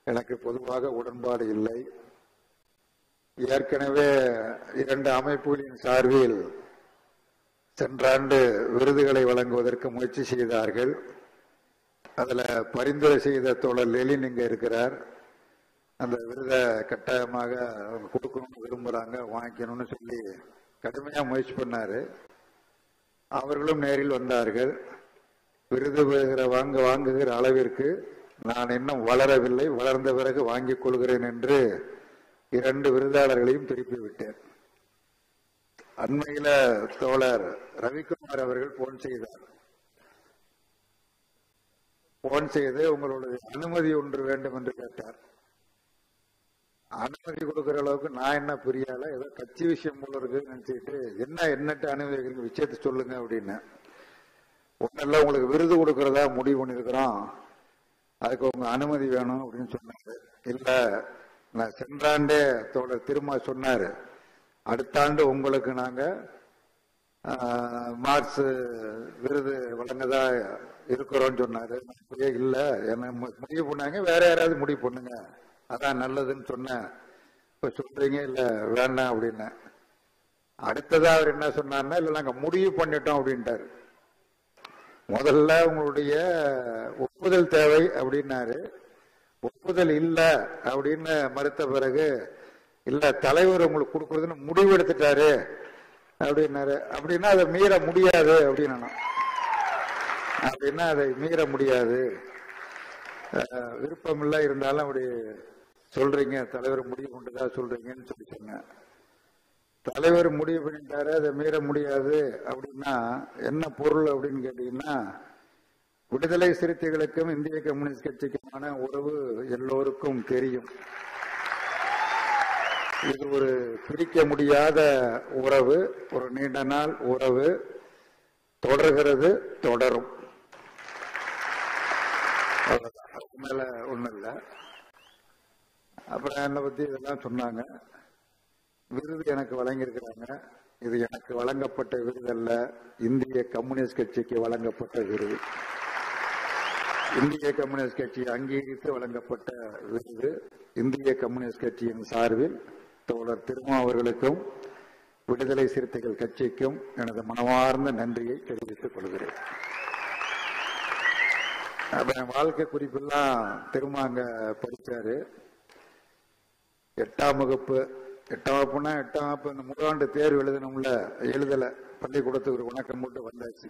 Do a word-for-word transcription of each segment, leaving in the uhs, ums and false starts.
எனக்கு பொதுவாக உடன்பாடு இல்லை. ஏற்கனவே இரண்டு அமைப்புகளின் சார்பில் சென்ற ஆண்டு விருதுகளை வழங்குவதற்கு முயற்சி செய்தார்கள். அதுல பரிந்துரை செய்த தோழர் லெலின் இங்க இருக்கிறார். அந்த விருதை கட்டாயமாக அவங்க கொடுக்கணும்னு விரும்புறாங்க, வாங்கிக்கணும்னு சொல்லி கடுமையா முயற்சி பண்ணாரு. அவர்களும் நேரில் வந்தார்கள். விருது பெறுகிற வாங்க வாங்குகிற அளவிற்கு நான் இன்னும் வளரவில்லை, வளர்ந்த பிறகு வாங்கிக் கொள்கிறேன் என்று இரண்டு விருதாளர்களையும் திருப்பி விட்டேன். அண்மையில தோழர் ரவிக்குமார் அவர்கள் போன் செய்தார். போன் செய்து உங்களுடைய அனுமதி ஒன்று வேண்டும் என்று கேட்டார். அனுமதி கொடுக்கிற அளவுக்கு நான் என்ன புரியால, ஏதோ கட்சி விஷயம் போல இருக்குன்னு நினைச்சிட்டு என்ன என்னட்டு அனுமதி விஷயத்தை சொல்லுங்க அப்படின்னு. ஒன்னெல்லாம் உங்களுக்கு விருது கொடுக்கறதா முடிவு பண்ணிருக்கிறோம், அதுக்கு உங்க அனுமதி வேணும் அப்படின்னு சொன்னாரு. இல்ல, நான் சென்றாண்டே தோழர் திரும்ப சொன்னாரு, அடுத்த ஆண்டு உங்களுக்கு நாங்க மார்ச் விருது வழங்கதா இருக்கிறோம்னு சொன்னாரு. அப்படியே இல்ல, என்ன முடிவு பண்ணாங்க, வேற யாராவது முடிவு பண்ணுங்க, அதான் நல்லதுன்னு சொன்னேன். இப்ப சொல்றீங்க இல்ல வேண்டாம் அப்படின்னு. அடுத்ததா அவர் என்ன சொன்னார்னா, இல்ல நாங்க முடிவு பண்ணிட்டோம் அப்படின்ட்டாரு. முதல்ல உங்களுடைய ஒப்புதல் தேவை அப்படின்னாரு. ஒப்புதல் இல்ல அப்படின்னு மறுத்த பிறகு, இல்ல தலைவர் உங்களுக்கு கொடுக்கறதுன்னு முடிவு எடுத்துட்டாரு அப்படின்னாரு. அப்படின்னா அதை மீற முடியாது அப்படின்னு. அப்படின்னா அதை மீற முடியாது, விருப்பம் இல்லை இருந்தாலும் அப்படி சொல்றீங்க, தலைவர் முடிவு கொண்டுதா சொல்றீங்கன்னு சொல்லி சொன்னேன். தலைவர் முடிவு பண்ணிட்டாரு, அதை மீற முடியாது அப்படின்னா என்ன பொருள் அப்படின்னு கேட்டீங்கன்னா, விடுதலை சிறுத்தைகளுக்கும் இந்திய கம்யூனிஸ்ட் கட்சிக்குமான உறவு எல்லோருக்கும் தெரியும். இது ஒரு பிரிக்க முடியாத உறவு, ஒரு நீண்ட நாள் உறவு, தொடர்கிறது, தொடரும். அதுக்கு மேல ஒண்ணும் இல்லை. அப்புறம் என்னை பத்தி இதெல்லாம் சொன்னாங்க. விருது எனக்கு வழங்கியிருக்கிறாங்க. இது எனக்கு வழங்கப்பட்ட விருது அல்ல, இந்திய கம்யூனிஸ்ட் கட்சிக்கு வழங்கப்பட்ட விருது. இந்திய கம்யூனிஸ்ட் கட்சி அங்கீகரித்து வழங்கப்பட்ட விருது. இந்திய கம்யூனிஸ்ட் கட்சியின் சார்பில் தோழர் திருமா அவர்களுக்கும் விடுதலை சிறுத்தைகள் கட்சிக்கும் எனது மனமார்ந்த நன்றியை தெரிவித்துக் கொள்கிறேன். வாழ்க்கை குறிப்பெல்லாம் திருமாங்க படிச்சாரு. எட்டாம் வகுப்பு எட்டாம் வகுப்புனா எட்டாம் வகுப்பு இந்த முழாண்டு தேர்வு எழுதணும்ல, எழுதல. பள்ளிக்கூடத்துக்கு ஒரு வணக்கம் போட்டு வந்தாச்சு.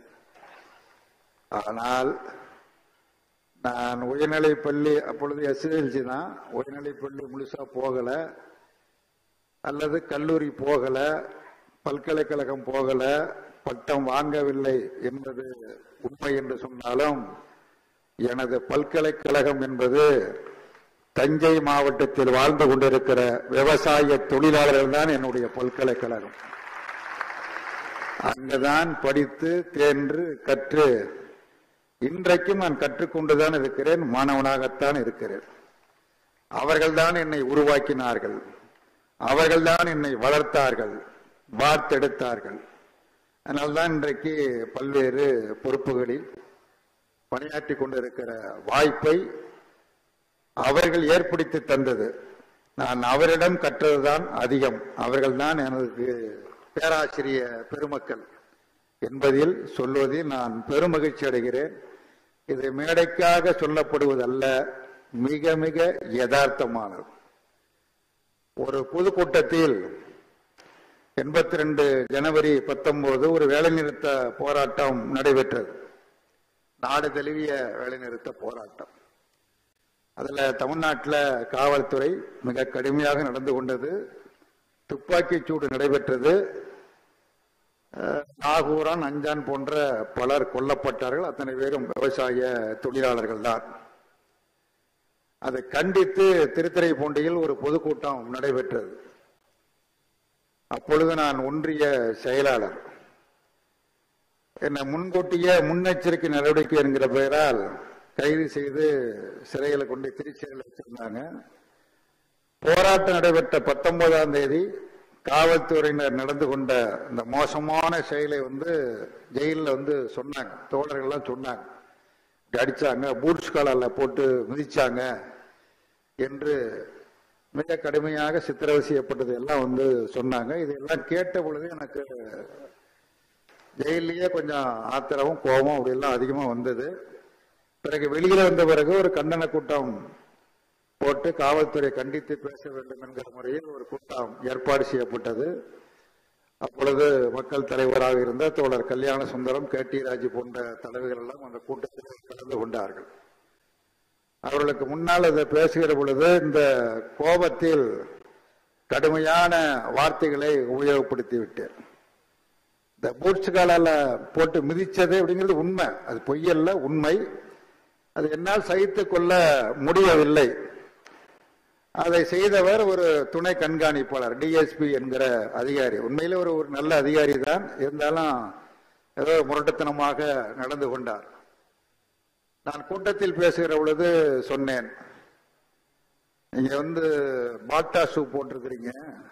ஆனால் நான் உயர்நிலை பள்ளி, அப்பொழுது எஸ்எஸ்எல்சி தான், உயர்நிலை பள்ளி முழுசா போகல, அல்லது கல்லூரி போகல, பல்கலைக்கழகம் போகல, பட்டம் வாங்கவில்லை என்பது உண்மை என்று சொன்னாலும், எனது பல்கலைக்கழகம் என்பது தஞ்சை மாவட்டத்தில் வாழ்ந்து கொண்டிருக்கிற விவசாய தொழிலாளர்கள் தான் என்னுடைய பல்கலைக்கழகம். அங்குதான் படித்து தேர்ந்து கற்று இன்றைக்கும் நான் கற்றுக்கொண்டுதான் இருக்கிறேன், மாணவனாகத்தான் இருக்கிறேன். அவர்கள்தான் என்னை உருவாக்கினார்கள், அவர்கள்தான் என்னை வளர்த்தார்கள், வார்த்தெடுத்தார்கள். அதனால்தான் இன்றைக்கு பல்வேறு பொறுப்புகளில் பணியாற்றி கொண்டிருக்கிற வாய்ப்பை அவர்கள் ஏற்படுத்தி தந்தது. நான் அவரிடம் கற்றதுதான் அதிகம். அவர்கள்தான் எனக்கு பேராசிரிய பெருமக்கள் என்பதில் சொல்வதில் நான் பெருமகிழ்ச்சி அடைகிறேன். இது மேடைக்காக சொல்லப்படுவதல்ல, மிக மிக யதார்த்தமானது. ஒரு பொதுக்கூட்டத்தில் எண்பத்தி ரெண்டு ஜனவரி பத்தொன்பது ஒரு வேலைநிறுத்த போராட்டம் நடைபெற்றது. நாடு தழுவிய வேலைநிறுத்த போராட்டம். அதுல தமிழ்நாட்டில் காவல்துறை மிக கடுமையாக நடந்து கொண்டது. துப்பாக்கி சூடு நடைபெற்றது. நாகூரான், அஞ்சான் போன்ற பலர் கொல்லப்பட்டார்கள். அத்தனை பேரும் விவசாய தொழிலாளர்கள் தான். அதை கண்டித்து திருத்துறைப்பூண்டியில் ஒரு பொதுக்கூட்டம் நடைபெற்றது. அப்பொழுது நான் ஒன்றிய செயலாளர். என்னை முன்கூட்டிய முன்னெச்சரிக்கை நடவடிக்கை என்கிற பெயரால் கைது செய்து சிறைகளை கொண்டு திருச்சியில் வச்சிருந்தாங்க. போராட்டம் நடைபெற்ற பத்தொன்பதாம் தேதி காவல்துறையினர் நடந்து கொண்ட இந்த மோசமான செயலை வந்து ஜெயிலில் வந்து சொன்னாங்க, தோழர்கள்லாம் சொன்னாங்க. அடிச்சாங்க, பூட்ஸ் காலால போட்டு மிதிச்சாங்க, என்று மிக கடுமையாக சித்திரவதை செய்யப்பட்டது எல்லாம் வந்து சொன்னாங்க. இதெல்லாம் கேட்ட பொழுது எனக்கு ஜெயிலேயே கொஞ்சம் ஆத்திரமும் கோபம் அப்படியெல்லாம் அதிகமாக வந்தது. பிறகு வெளியில வந்த பிறகு ஒரு கண்டன கூட்டம் போட்டு காவல்துறை கண்டித்து பேச வேண்டும் என்கிற முறையில் ஒரு கூட்டம் ஏற்பாடு செய்யப்பட்டது. அப்பொழுது மக்கள் தலைவராக இருந்த தோழர் கல்யாண சுந்தரம், கே டி ராஜு போன்ற தலைவர்கள் எல்லாம் அந்த கூட்டத்தில் கலந்து கொண்டார்கள். அவர்களுக்கு முன்னால் அதை பேசுகிற பொழுது இந்த கோபத்தில் கடுமையான வார்த்தைகளை உபயோகப்படுத்தி விட்டேன். இந்த பூட்ஸ் காலால போட்டு மிதிச்சது அப்படிங்கிறது உண்மை, அது பொய்யல்ல, உண்மை. அது என்னால் சகித்துக் கொள்ள முடியவில்லை. அதை செய்தவர் ஒரு துணை கண்காணிப்பாளர், டிஎஸ்பி என்கிற அதிகாரி. உண்மையிலே ஒரு ஒரு நல்ல அதிகாரி தான், இருந்தாலும் ஏதோ முரட்டுத்தனமாக நடந்து கொண்டார். நான் கூட்டத்தில் பேசுகிற பொழுது சொன்னேன், நீங்க வந்து பாட்டா ஷூ போட்டிருக்கிறீங்க,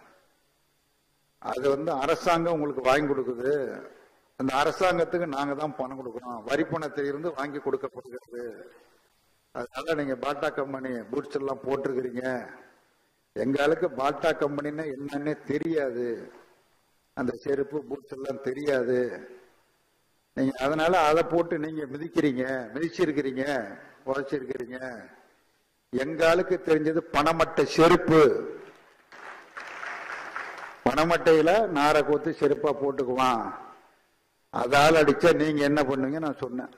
அது வந்து அரசாங்கம் உங்களுக்கு வாங்கி கொடுக்குது, அந்த அரசாங்கத்துக்கு நாங்க தான் பணம் கொடுக்கணும், வரி பணத்திலிருந்து வாங்கி கொடுக்கப்படுகிறது. அதனால நீங்க பாட்டா கம்பெனி பூட்ஸ் எல்லாம் போட்டிருக்கிறீங்க, எங்களுக்கு பாட்டா கம்பெனின்னா என்னன்னே தெரியாது, அந்த செருப்பு பூட்ஸ் எல்லாம் தெரியாது, நீங்க அதனால அதை போட்டு நீங்க மிதிக்கிறீங்க, மிதிச்சிருக்கிறீங்க, உழைச்சிருக்கிறீங்க. எங்களுக்கு தெரிஞ்சது பணமட்டை செருப்பு, பணமட்டையில நாரை கோத்து செருப்பா போட்டுக்குவான், அதால் அடிச்சா நீங்க என்ன பண்ணுவீங்க நான் சொன்னேன்.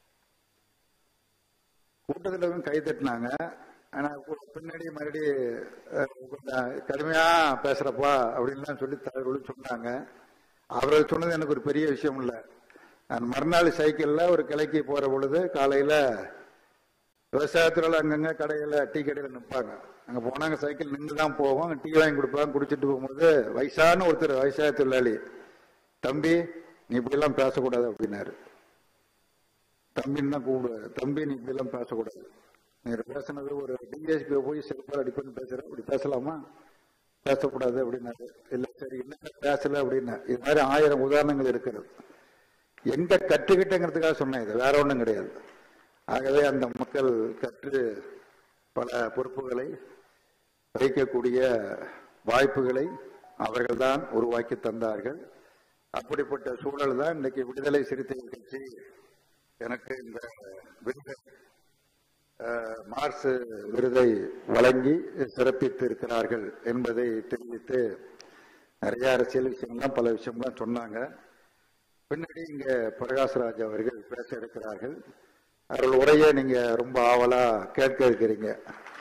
கூட்டத்தில் கை தட்டினாங்க. ஆனா பின்னாடி மறுபடியும் கடுமையா பேசுறப்பா அப்படின்னு சொல்லி தலைவர்களும் சொன்னாங்க. அவர்கள் சொன்னது எனக்கு ஒரு பெரிய விஷயம் இல்லை. நான் மறுநாள் சைக்கிள்ல ஒரு கிளைக்கு போற பொழுது காலையில விவசாயத்துல அங்கங்க கடையில டீ கடையில நிற்பாங்க. அங்க போனாங்க சைக்கிள் நின்று தான் போவோம், டீ வாங்கி கொடுப்பாங்க. குடிச்சிட்டு போகும்போது வயசான ஒருத்தர், விவசாய தொழிலாளி, தம்பி நீ இப்படி எல்லாம் பேசக்கூடாது அப்படின்னாரு. தம்பின்னு தான் கூப்பிடுவாரு, தம்பி நீ இப்படி எல்லாம் பேசக்கூடாது, நீங்க பேசினது ஒரு டிஎஸ்பி போய் செருப்பால் அடிப்பேன்னு பேசுற, இப்படி பேசலாமா, பேசக்கூடாது அப்படின்னாரு. இல்ல சரி என்ன பேசல அப்படின்னா. இது மாதிரி ஆயிரம் உதாரணங்கள் இருக்கிறது. எங்க கற்றுக்கிட்டங்கிறதுக்காக சொன்னேன், இது வேற ஒன்றும் கிடையாது. ஆகவே அந்த மக்கள் கற்று பல பொறுப்புகளை வகிக்கக்கூடிய வாய்ப்புகளை அவர்கள் தான் உருவாக்கி தந்தார்கள். அப்படிப்பட்ட சூழல் தான் இன்னைக்கு விடுதலை சிறுத்தைகள் கட்சி எனக்கு இந்த விருதை மார்ஸ் விருதை வழங்கி சிறப்பித்து இருக்கிறார்கள் என்பதை தெரிவித்து நிறைய அரசியல் விஷயம்லாம் பல விஷயம்லாம் சொன்னாங்க. பின்னாடி இங்க பிரகாஷ்ராஜ் அவர்கள் பேச இருக்கிறார்கள். அவர்கள் உரையை நீங்க ரொம்ப ஆவலா கேட்க இருக்கிறீங்க.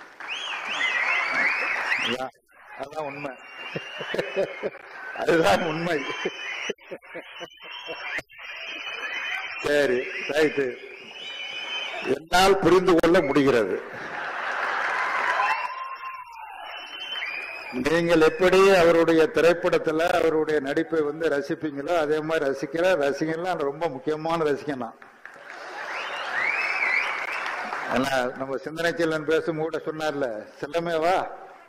அதுதான் உண்மை, அதுதான் உண்மை. சரி ரைட்டு, என்னால் புரிந்து கொள்ள முடிகிறது. நீங்கள் எப்படி அவருடைய திரைப்படத்துல அவருடைய நடிப்பை வந்து ரசிப்பீங்களோ அதே மாதிரி ரசிக்கிற ரசிகன்லாம் ரொம்ப முக்கியமான ரசிகன் தான். நம்ம சிந்தனை செல்வன் பேசும் கூட சொன்னார்ல, செல்லமேவா,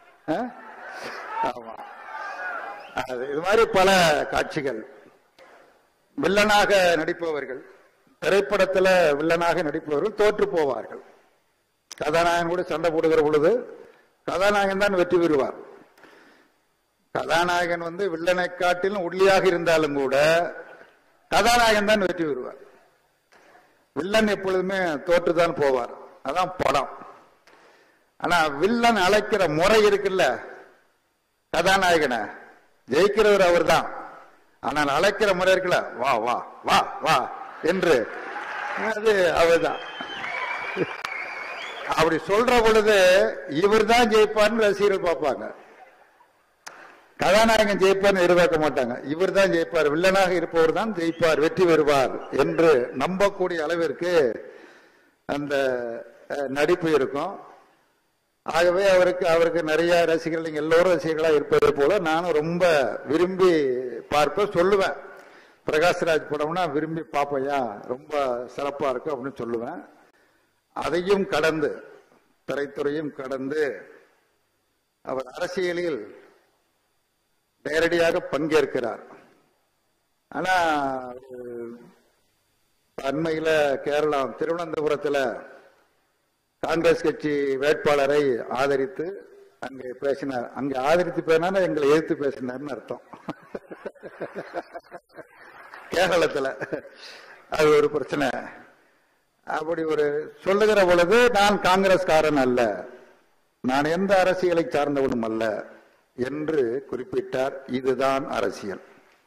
ஆமா, இது மாதிரி பல காட்சிகள். வில்லனாக நடிப்பவர்கள், திரைப்படத்தில் வில்லனாக நடிப்பவர்கள் தோற்று போவார்கள். கதாநாயகன் கூட சண்டை போடுகிற பொழுது கதாநாயகன் தான் வெற்றி பெறுவார். கதாநாயகன் வந்து வில்லனை காட்டிலும் ஒல்லியாக இருந்தாலும் கூட கதாநாயகன் தான் வெற்றி பெறுவார். வில்லன் எப்பொழுதுமே தோற்றுதான் போவார். அதான் படம். ஆனா வில்லன் அழைக்கிற முறை இருக்குல்ல, கதாநாயகனை ஜெயிக்கிறவர் அவர் தான். ஆனால் அழைக்கிற முறை இருக்குல்ல, வா வா வா வா என்று, அது அவர்தான். அப்படி சொல்ற பொழுது இவர் தான் ஜெயிப்பார்னு ரசிகர்கள் பார்ப்பாங்க. கதாநாயகன் ஜெயிப்பார்னு எதிர்பார்க்க மாட்டாங்க. இவர் தான் ஜெயிப்பார், வில்லனாக இருப்பவர் தான் ஜெயிப்பார், வெற்றி பெறுவார் என்று நம்பக்கூடிய அளவிற்கு அந்த நடிப்பு இருக்கும். ஆகவே அவருக்கு அவருக்கு நிறைய ரசிகர்கள், எல்லோரும் ரசிகர்களா இருப்பதை போல நானும் ரொம்ப விரும்பி பார்ப்பேன், சொல்லுவேன். பிரகாஷ்ராஜ் படம்னா விரும்பி பார்ப்பையா, ரொம்ப சிறப்பா இருக்கும் அப்படின்னு சொல்லுவேன். அதையும் கடந்து, திரைத்துறையும் கடந்து அவர் அரசியலில் நேரடியாக பங்கேற்கிறார். ஆனா அண்மையில கேரளா திருவனந்தபுரத்துல காங்கிரஸ் கட்சி வேட்பாளரை ஆதரித்து அங்கே பேசினார். அங்கே ஆதரித்து பேசினா எங்களை எதிர்த்து பேசினார்னு அர்த்தம். கேரளத்தில் அது ஒரு பிரச்சனை. அப்படி ஒரு சொல்லுகிற பொழுது நான் காங்கிரஸ்காரன் அல்ல, நான் எந்த அரசியலை சார்ந்தவனும் அல்ல என்று குறிப்பிட்டார். இதுதான் அரசியல்.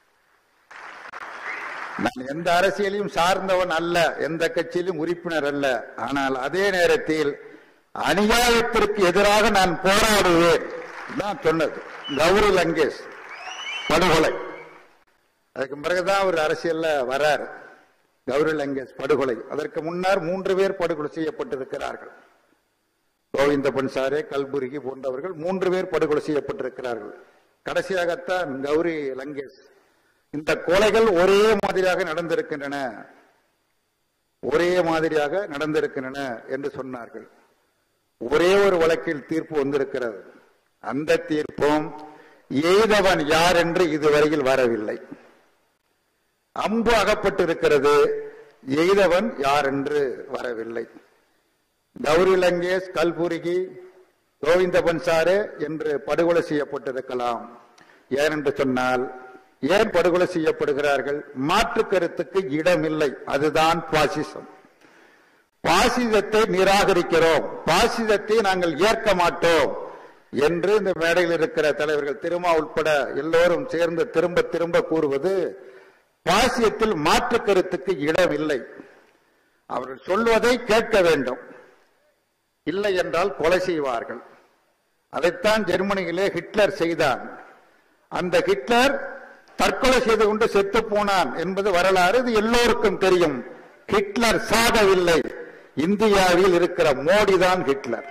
நான் எந்த அரசியலையும் சார்ந்தவன் அல்ல, எந்த கட்சியிலும் உறுப்பினர் அல்ல. ஆனால் அதே நேரத்தில் அநியாயத்திற்கு எதிராக நான் போராடுவேன் தான் சொன்னது. கௌரி லங்கேஷ் படுகொலை, அதுக்கு பிறகுதான் ஒரு அரசியல்ல வராரு. கௌரி லங்கேஷ் படுகொலை, அதற்கு முன்னர் மூன்று பேர் படுகொலை செய்யப்பட்டிருக்கிறார்கள். கோவிந்த பன்சாரே, கல்புர்கி போன்றவர்கள் மூன்று பேர் படுகொலை செய்யப்பட்டிருக்கிறார்கள். கடைசியாகத்தான் கௌரி லங்கேஷ். இந்த கொலைகள் ஒரே மாதிரியாக நடந்திருக்கின்றன, ஒரே மாதிரியாக நடந்திருக்கின்றன என்று சொன்னார்கள். ஒரே ஒரு வழக்கில் தீர்ப்பு வந்திருக்கிறது. அந்த தீர்ப்பும் எய்தவன் யார் என்று இதுவரையில் வரவில்லை. அம்பு அகப்பட்டிருக்கிறது, எய்தவன் யார் என்று வரவில்லை. கௌரி லங்கேஷ், கல்புர்கி, கோவிந்த பன்சாரே என்று படுகொலை செய்யப்பட்டிருக்கலாம். ஏனென்று சொன்னால், ஏன் படுகொலை செய்யப்படுகிறார்கள்? மாற்று கருத்துக்கு இடமில்லை. அதுதான் பாசிசம். பாசிசத்தை நிராகரிக்கிறோம், பாசிசத்தை நாங்கள் ஏற்க மாட்டோம் என்று இந்த மேடையில் இருக்கிற தலைவர்கள் திருமா உட்பட எல்லோரும் சேர்ந்து திரும்ப திரும்ப கூறுவது பாசிசத்தில் மாற்று கருத்துக்கு இடமில்லை. அவர்கள் சொல்வதை கேட்க வேண்டும், இல்லை என்றால் கொலை செய்வார்கள். அதைத்தான் ஜெர்மனியிலே ஹிட்லர் செய்தான். அந்த ஹிட்லர் தற்கொலை செய்து கொண்டு செத்து போனான் என்பது வரலாறு, இது எல்லோருக்கும் தெரியும். ஹிட்லர் சாகவில்லை, இந்தியாவில் இருக்கிற மோடி தான் ஹிட்லர்.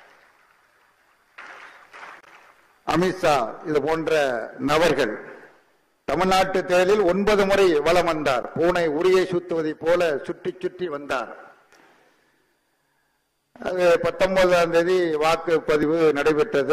அமித்ஷா இது போன்ற நபர்கள் தமிழ்நாட்டு தேர்தலில் ஒன்பது முறை வலம் வந்தார். பூனை உரியை சுத்துவதை போல சுற்றி சுற்றி வந்தார். அது பத்தொன்பதாம் தேதி வாக்குப்பதிவு நடைபெற்றது.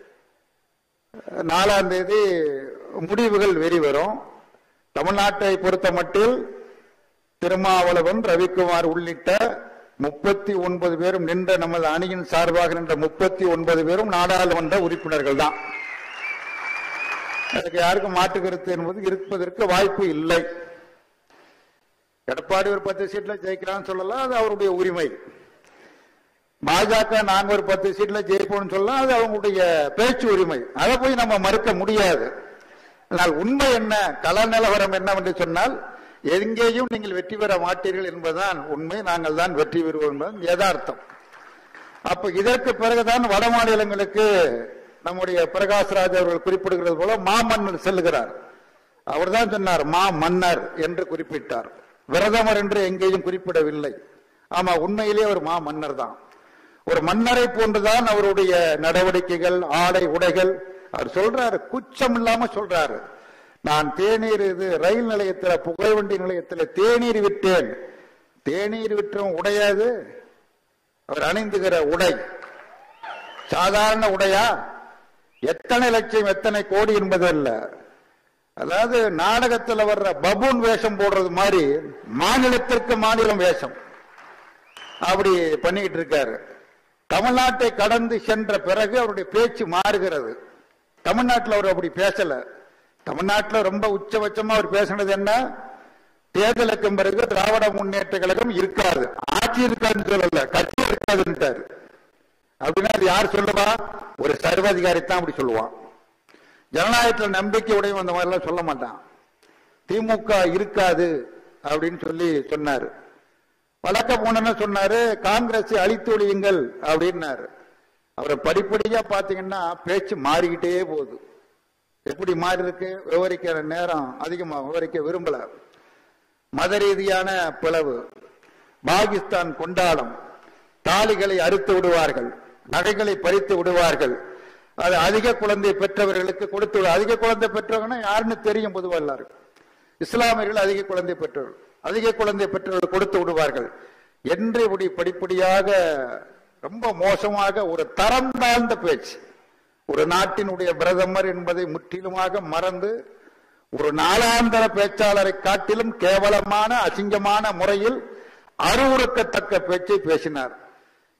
நாலாம் தேதி முடிவுகள் வெளிவரும். தமிழ்நாட்டை பொறுத்த மட்டில் திருமாவளவன், ரவிக்குமார் உள்ளிட்ட முப்பத்தி ஒன்பது பேரும் நின்ற நமது அணியின் சார்பாக நின்ற முப்பத்தி ஒன்பது பேரும் நாடாளுமன்ற உறுப்பினர்கள் தான். அதுக்கு யாருக்கும் மாற்று கருத்து என்பது இருப்பதற்கு வாய்ப்பு இல்லை. எடப்பாடி ஒரு பத்து சீட்ல ஜெயிக்கிறான்னு சொல்லலாம், அது அவருடைய உரிமை. பாஜக நாங்க ஒரு பத்து சீட்ல ஜெயிப்போம்னு சொல்லலாம், அது அவங்களுடைய பேச்சு உரிமை. அதை போய் நம்ம மறுக்க முடியாது. ஆனால் உண்மை என்ன, கள நிலவரம் என்னவென்று சொன்னால், எங்கேயும் நீங்கள் வெற்றி பெற மாட்டீர்கள் என்பதுதான் உண்மை. நாங்கள் தான் வெற்றி பெறுவோம் என்பது யதார்த்தம். அப்ப இதற்கு பிறகுதான் வட மாநிலங்களுக்கு நம்முடைய பிரகாஷ்ராஜ் அவர்கள் குறிப்பிடுகிறது போல மாமன்னர் செல்லுகிறார். அவர் தான் சொன்னார் மா மன்னர் என்று குறிப்பிட்டார். பிரதமர் என்று எங்கேயும் குறிப்பிடவில்லை. ஆமா, உண்மையிலேயே ஒரு மா மன்னர் தான். ஒரு மன்னரை போன்றுதான் அவருடைய நடவடிக்கைகள், ஆடை, உடைகள். அவர் சொல்றாரு, குச்சம் இல்லாம சொல்றாரு. நான் தேநீர் இது ரயில் நிலையத்தில், புகைவண்டி நிலையத்தில் தேநீர் விட்டேன். தேநீர் விற்றும் உடையாது. அவர் அணிந்துகிற உடை சாதாரண உடையா? எத்தனை லட்சம் எத்தனை கோடி என்பது அல்ல. அதாவது நாடகத்தில் வர்ற பபூன் வேஷம் போடுறது மாதிரி மாநிலத்திற்கு மாநிலம் வேஷம் அப்படி பண்ணிக்கிட்டு இருக்காரு. தமிழ்நாட்டை கடந்து சென்ற பிறகு அவருடைய பேச்சு மாறுகிறது. தமிழ்நாட்டில் அவர் அப்படி பேசல. தமிழ்நாட்டில் ரொம்ப உச்சபட்சமா அவர் பேசினது என்ன? தேர்தலுக்கு பிறகு திராவிட முன்னேற்ற கழகம் இருக்காது, ஆட்சி இருக்காதுன்னு சொல்லல, கட்சி இருக்காதுன்ட்டாரு. அப்படின்னா அது யார் சொல்லுவா? ஒரு சர்வாதிகாரி தான் அப்படி சொல்லுவான். ஜனநாயகத்தில் நம்பிக்கை உடையும் அந்த மாதிரி எல்லாம் சொல்ல மாட்டான். திமுக இருக்காது அப்படின்னு சொல்லி சொன்னாரு. வழக்க போன சொன்னாரு, காங்கிரஸ் அழித்து ஒழியுங்கள் அப்படின்னாரு. அவரை படிப்படியா பாத்தீங்கன்னா பேச்சு மாறிக்கிட்டே போகுது. எப்படி மாறி இருக்கு விவரிக்கிற நேரம் அதிகமா விவரிக்க விரும்பல. மத ரீதியான பிளவு, பாகிஸ்தான் கொண்டாடம், தாலிகளை அறுத்து விடுவார்கள், நகைகளை பறித்து விடுவார்கள். அது அதிக குழந்தை பெற்றவர்களுக்கு கொடுத்து விடு. அதிக குழந்தை பெற்றவங்கன்னா யாருன்னு தெரியும் பொதுவாக எல்லாருக்கும். இஸ்லாமியர்கள் அதிக குழந்தை பெற்றவர்கள், அதிக குழந்தை பெற்றவர்கள் கொடுத்து விடுவார்கள் என்று இப்படி படிப்படியாக ரொம்ப மோசமாக ஒரு தரம் தாழ்ந்த பேச்சு. ஒரு நாட்டினுடைய பிரதமர் என்பதை முற்றிலுமாக மறந்து ஒரு நாளாந்தர பேச்சாளரை காட்டிலும் கேவலமான அசிங்கமான முறையில் அருவுறுக்கத்தக்க பேச்சை பேசினார்.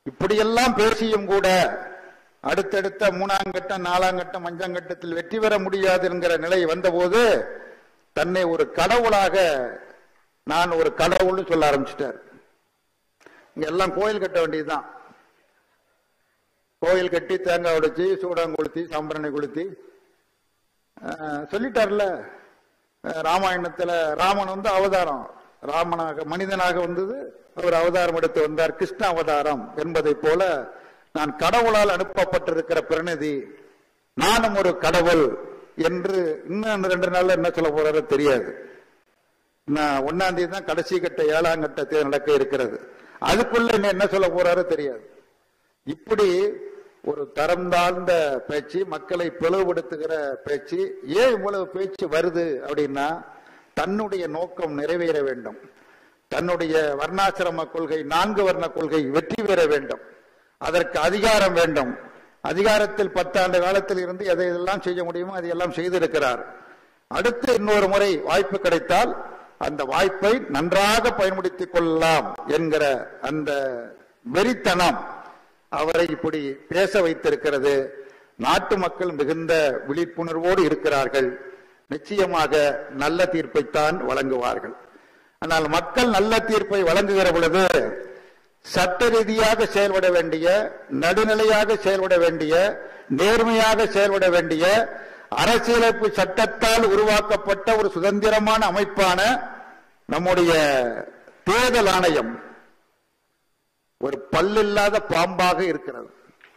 இப்படியெல்லாம் பேசியும் கூட அடுத்தடுத்த மூணாம் கட்டம் நாலாம் கட்டம் அஞ்சாம் கட்டத்தில் வெற்றி பெற முடியாது என்கிற நிலை வந்தபோது தன்னை ஒரு கடவுளாக நான் ஒரு கடவுள்னு சொல்ல ஆரம்பிச்சிட்டார். இங்க எல்லாம் கோயில் கட்ட வேண்டியதுதான். கோயில் கட்டி தேங்காய் உடைச்சி சூடம் கொளுத்தி சம்பரணை கொளுத்தி சொல்லிட்டார்ல. ராமாயணத்துல ராமன் வந்து அவதாரம், ராமனாக மனிதனாக வந்தது, அவர் அவதாரம் எடுத்து வந்தார், கிருஷ்ண அவதாரம் என்பதை போல நான் கடவுளால் அனுப்பப்பட்டிருக்கிற பிரதிநிதி, நானும் ஒரு கடவுள் என்று இன்னும் ரெண்டு நாள்ல என்ன சொல்ல போறாரோ தெரியாது. ஒன்னாம் தேதி தான் கடைசி கட்ட ஏழாம் கட்ட தேர்தல் நடக்க இருக்கிறது. அதுக்குள்ள என்ன சொல்ல போறாரோ தெரியாது. இப்படி ஒரு தரம் தாழ்ந்த பேச்சு, மக்களை பிளவுபடுத்துகிற பேச்சு. ஏன் இவ்வளவு பேச்சு வருது அப்படின்னா, தன்னுடைய நோக்கம் நிறைவேற வேண்டும், தன்னுடைய வர்ணாசிரம கொள்கை நான்கு வர்ண கொள்கை வெற்றி பெற வேண்டும், அதற்கு அதிகாரம் வேண்டும். அதிகாரத்தில் பத்தாண்டு காலத்தில் இருந்து எதை எல்லாம் செய்ய முடியுமோ அதையெல்லாம் செய்திருக்கிறார். அடுத்து இன்னொரு முறை வாய்ப்பு கிடைத்தால் அந்த வாய்ப்பை நன்றாக பயன்படுத்திக் கொள்ளலாம் என்கிற அந்த வெறித்தனம் அவரை இப்படி பேச வைத்திருக்கிறது. நாட்டு மக்கள் மிகுந்த விழிப்புணர்வோடு இருக்கிறார்கள். நிச்சயமாக நல்ல தீர்ப்பைத்தான் வழங்குவார்கள். ஆனால் மக்கள் நல்ல தீர்ப்பை வழங்குகிற பொழுது சட்ட ரீதியாக செயல்பட வேண்டிய, நடுநிலையாக செயல்பட வேண்டிய, நேர்மையாக செயல்பட வேண்டிய, அரசியலமைப்பு சட்டத்தால் உருவாக்கப்பட்ட ஒரு சுதந்திரமான அமைப்பான நம்முடைய தேர்தல் ஆணையம் ஒரு பல்லில்லாத பாம்பாக இருக்கிறது.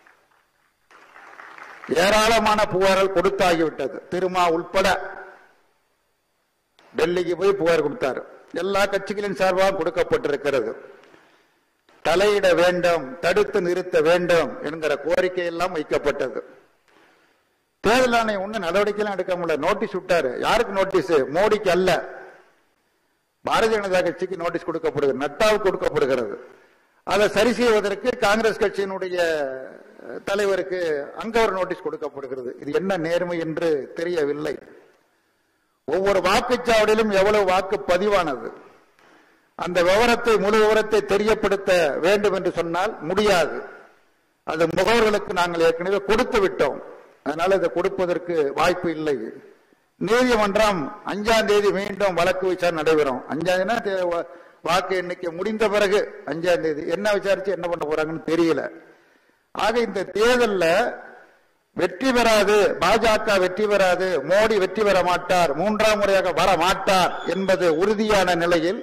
ஏராளமான புகார்கள் கொடுத்தாகிவிட்டது. திருமா உட்பட டெல்லிக்கு போய் புகார் கொடுத்தார். எல்லா கட்சிகளின் சார்பாக கொடுக்கப்பட்டிருக்கிறது. தலையிட வேண்டும், தடுத்து நிறுத்த வேண்டும் என்கிற கோரிக்கை எல்லாம் வைக்கப்பட்டது. தேர்தல் ஆணையம் ஒண்ணு நடவடிக்கைலாம் எடுக்க முடியல. நோட்டீஸ் விட்டாரு. யாருக்கு நோட்டீஸ்? மோடிக்கு அல்ல, பாரதிய ஜனதா கட்சிக்கு நோட்டீஸ் கொடுக்கப்படுகிறது, நட்டாவுக்கு கொடுக்கப்படுகிறது. அதை சரி செய்வதற்கு காங்கிரஸ் கட்சியினுடைய தலைவருக்கு அங்க ஒரு நோட்டீஸ் கொடுக்கப்படுகிறது. இது என்ன நேர்மை என்று தெரியவில்லை. ஒவ்வொரு வாக்குச்சாவடியிலும் எவ்வளவு வாக்கு பதிவானது, அந்த விவரத்தை முழு விவரத்தை தெரியப்படுத்த வேண்டும் என்று சொன்னால் முடியாது. அது முகவர்களுக்கு நாங்கள் ஏற்கனவே கொடுத்து விட்டோம். அதனால இதை கொடுப்பதற்கு வாய்ப்பு இல்லை. நீதிமன்றம் அஞ்சாம் தேதி மீண்டும் வழக்கு விசாரணை நடைபெறும். அஞ்சாம் தேதி வாக்கு எண்ணிக்கை முடிந்த பிறகு அஞ்சாம் தேதி என்ன விசாரிச்சு என்ன பண்ண போறாங்கன்னு தெரியல. ஆக இந்த தேர்தல்ல வெற்றி பெறாது, பாஜக வெற்றி பெறாது, மோடி வெற்றி பெற மாட்டார், மூன்றாம் முறையாக வர மாட்டார் என்பது உறுதியான நிலையில்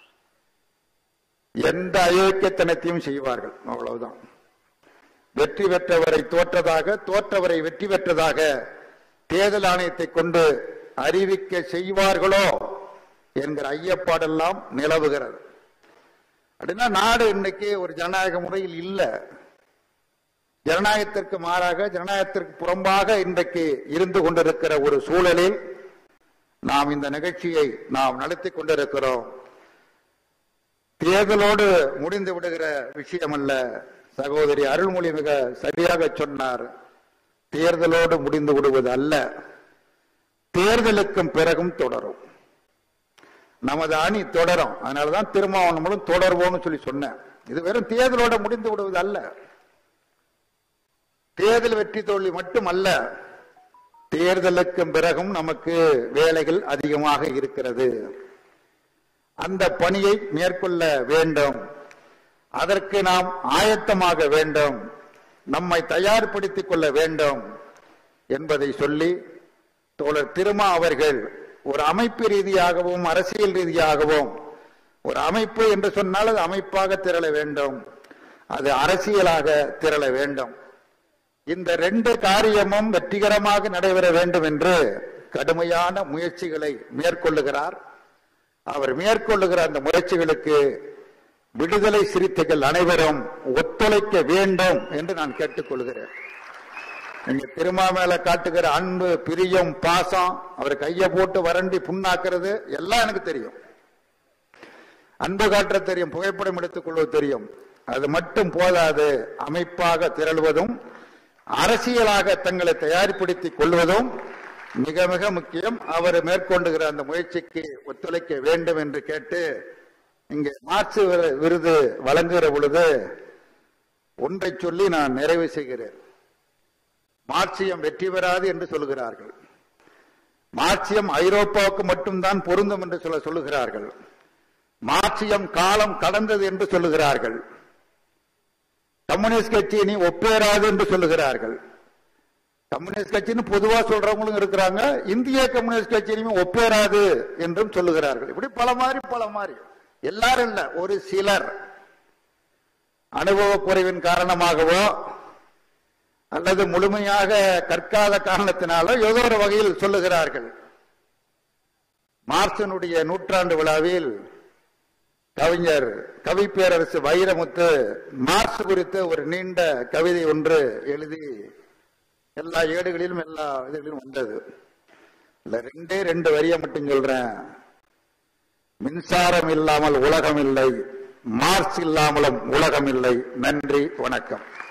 எந்த அயோக்கியத்தனத்தையும் செய்வார்கள். அவ்வளவுதான். வெற்றி பெற்றவரை தோற்றதாக, தோற்றவரை வெற்றி பெற்றதாக தேர்தல் ஆணையத்தை கொண்டு அறிவிக்க செய்வார்களோ என்கிற ஐயப்பாடெல்லாம் நிலவுகிறது. அப்படின்னா நாடு இன்னைக்கு ஒரு ஜனநாயக முறையில் இல்ல. ஜனநாயகத்திற்கு மாறாக, ஜனநாயகத்திற்கு புறம்பாக இன்றைக்கு இருந்து கொண்டிருக்கிற ஒரு சூழலில் நாம் இந்த நிகழ்ச்சியை நாம் நடத்தி கொண்டிருக்கிறோம். தேர்தலோடு முடிந்து விடுகிற விஷயம் அல்ல. சகோதரி அருள்மொழி மிக சரியாக சொன்னார். தேர்தலோடு முடிந்து விடுவது அல்ல, தேர்தலுக்கும் பிறகும் தொடரும். நமது அணி தொடரும். அதனாலதான் திருமாவளவனும் தொடர்வோம்னு சொல்லி சொன்னேன். இது வெறும் தேர்தலோட முடிந்து விடுவது அல்ல, தேர்தல் வெற்றி தோல்வி மட்டும் அல்ல, தேர்தலுக்கும் பிறகும் நமக்கு வேலைகள் அதிகமாக இருக்கிறது. அந்த பணியை மேற்கொள்ள வேண்டும். அதற்கு நாம் ஆயத்தமாக வேண்டும், நம்மை தயார்படுத்திக் கொள்ள வேண்டும் என்பதை சொல்லி தோழர் திருமா அவர்கள் ஒரு அமைப்பு ரீதியாகவும் அரசியல் ரீதியாகவும், ஒரு அமைப்பு என்று சொன்னால் அது அமைப்பாக திரள வேண்டும், அது அரசியலாக திரள வேண்டும். இந்த ரெண்டு காரியமும் வெற்றிகரமாக நடைபெற வேண்டும் என்று கடுமையான முயற்சிகளை மேற்கொள்ளுகிறார். அவர் மேற்கொள்ளுகிற அந்த முயற்சிகளுக்கு விடுதலை சிறுத்தைகள் அனைவரும் ஒத்துழைக்க வேண்டும் என்று நான் கேட்டுக்கொள்கிறேன். நீங்க திருமா மேல காட்டுகிற அன்பு, பிரியம், பாசம், அவர் கைய போட்டு வறண்டி புண்ணாக்குறது எல்லாம் எனக்கு தெரியும். அன்பு காட்ட தெரியும், புகைப்படம் எடுத்துக் கொள்வது தெரியும். அது மட்டும் போதாது, அமைப்பாக திரள்வதும் அரசியலாக தங்களை தயார்படுத்திக் கொள்வதும் மிக மிக முக்கியம். அவர் மேற்கொண்டுகிற அந்த முயற்சிக்கு ஒத்துழைக்க வேண்டும் என்று கேட்டு, இங்கே மார்க்ஸ் விருது வழங்குகிற பொழுது ஒன்றை சொல்லி நான் நிறைவு செய்கிறேன். மார்க்சியம் வெற்றி பெறாது என்று சொல்லுகிறார்கள். மார்க்சியம் ஐரோப்பாவுக்கு மட்டும்தான் பொருந்தும் என்று சொல்ல சொல்லுகிறார்கள். மார்க்சியம் காலம் கடந்தது என்று சொல்லுகிறார்கள். கம்யூனிஸ்ட் கட்சி இனி ஒப்பேறாது என்று சொல்லுகிறார்கள். கம்யூனிஸ்ட் கட்சின்னு பொதுவா சொல்றவங்களும் இருக்கிறாங்க. இந்திய கம்யூனிஸ்ட் கட்சியினும் ஒப்பேறாது என்றும் சொல்லுகிறார்கள். இப்படி பல மாதிரி பல மாதிரி எல்லாரும் இல்ல, ஒரு சிலர் அனுபவ குறைவின் காரணமாகவோ அல்லது முழுமையாக கற்காத காரணத்தினாலோ ஏதோ ஒரு வகையில் சொல்லுகிறார்கள். மார்க்சினுடைய நூற்றாண்டு விழாவில் கவிஞர் கவிப்பேரரசு வைரமுத்து மார்க்ஸ் குறித்து ஒரு நீண்ட கவிதை ஒன்று எழுதி எல்லா ஏடுகளிலும் எல்லா இதுகளிலும் வந்தது. இல்ல ரெண்டே ரெண்டு வரியை மட்டும் சொல்றேன். மின்சாரம் இல்லாமல் உலகம் இல்லை, மார்க்ஸ் இல்லாமலும் உலகம் இல்லை. நன்றி, வணக்கம்.